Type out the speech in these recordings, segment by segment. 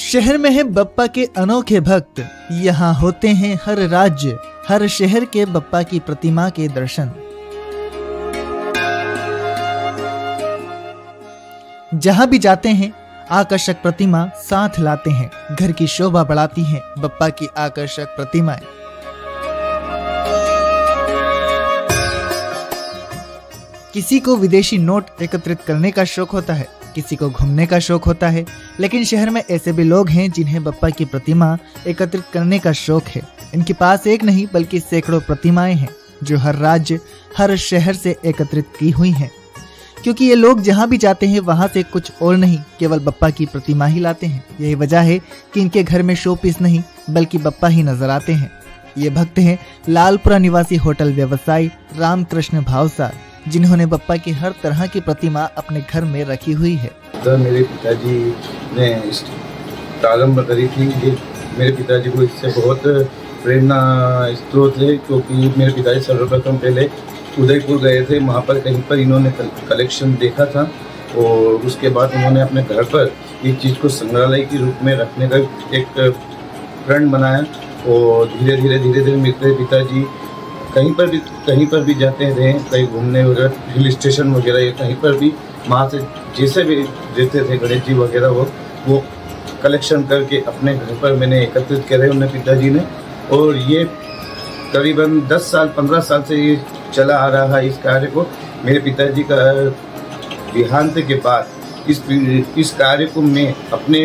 शहर में है बप्पा के अनोखे भक्त, यहाँ होते हैं हर राज्य हर शहर के बप्पा की प्रतिमा के दर्शन। जहाँ भी जाते हैं आकर्षक प्रतिमा साथ लाते हैं, घर की शोभा बढ़ाती हैं बप्पा की आकर्षक प्रतिमाएं। किसी को विदेशी नोट एकत्रित करने का शौक होता है, किसी को घूमने का शौक होता है, लेकिन शहर में ऐसे भी लोग हैं जिन्हें बप्पा की प्रतिमा एकत्रित करने का शौक है। इनके पास एक नहीं बल्कि सैकड़ों प्रतिमाएं हैं जो हर राज्य हर शहर से एकत्रित की हुई हैं, क्योंकि ये लोग जहाँ भी जाते हैं वहाँ से कुछ और नहीं केवल बप्पा की प्रतिमा ही लाते हैं। यही वजह है कि इनके घर में शो पीस नहीं बल्कि बप्पा ही नजर आते हैं। ये भक्त हैं लालपुरा निवासी होटल व्यवसायी रामकृष्ण भावसार, जिन्होंने बप्पा की हर तरह की प्रतिमा अपने घर में रखी हुई है। मेरे पिताजी ने प्रारंभ करी थी। मेरे पिताजी को इससे बहुत प्रेरणा स्रोत है, क्योंकि मेरे पिताजी सर्वप्रथम पहले उदयपुर गए थे, वहाँ पर कहीं पर इन्होंने कलेक्शन देखा था और उसके बाद उन्होंने अपने घर पर इस चीज़ को संग्रहालय के रूप में रखने का एक प्रण बनाया और धीरे धीरे मेरे पिताजी कहीं पर भी जाते रहे, कहीं घूमने वगैरह, हिल स्टेशन वगैरह या कहीं पर भी, वहाँ से जैसे भी रहते थे गणेश जी वगैरह वो कलेक्शन करके अपने घर पर मैंने एकत्रित करे उन्हें पिताजी ने। और ये करीबन 10 साल 15 साल से ये चला आ रहा है इस कार्य को। मेरे पिताजी का देहांत के बाद इस कार्य को मैं अपने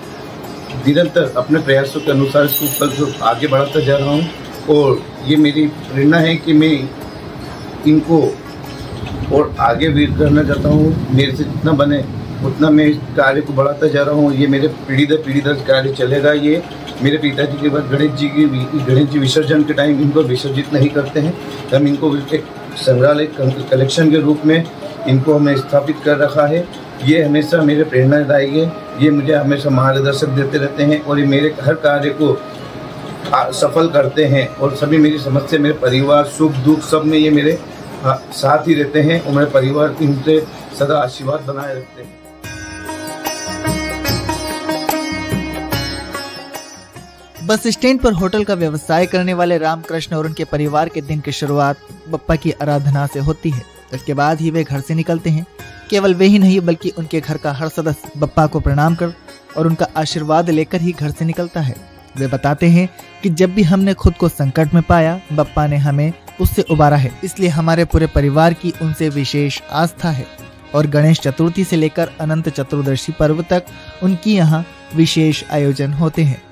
निरंतर अपने प्रयासों के अनुसार इसको आगे बढ़ाता जा रहा हूँ और ये मेरी प्रेरणा है कि मैं इनको और आगे भी करना चाहता हूँ। मेरे से जितना बने उतना मैं इस कार्य को बढ़ाता जा रहा हूँ। ये मेरे पीढ़ी दर कार्य चलेगा। ये मेरे पिताजी के बाद गणेश जी विसर्जन के टाइम इनको विसर्जित नहीं करते हैं, हम इनको एक संग्रहालय कलेक्शन के रूप में इनको हमने स्थापित कर रखा है। ये हमेशा मेरे प्रेरणादायक है, ये मुझे हमेशा मार्गदर्शक देते रहते हैं और ये मेरे हर कार्य को सफल करते हैं और सभी मेरी समस्या, मेरे परिवार, सुख दुख सब में ये मेरे साथ ही रहते हैं और मेरे परिवार इनसे सदा आशीर्वाद बनाए रखते हैं। बस स्टैंड पर होटल का व्यवसाय करने वाले रामकृष्ण और उनके परिवार के दिन की शुरुआत बप्पा की आराधना से होती है। इसके बाद ही वे घर से निकलते हैं। केवल वे ही नहीं बल्कि उनके घर का हर सदस्य बप्पा को प्रणाम कर और उनका आशीर्वाद लेकर ही घर से निकलता है। वे बताते हैं कि जब भी हमने खुद को संकट में पाया बप्पा ने हमें उससे उबारा है, इसलिए हमारे पूरे परिवार की उनसे विशेष आस्था है और गणेश चतुर्थी से लेकर अनंत चतुर्दशी पर्व तक उनकी यहाँ विशेष आयोजन होते हैं।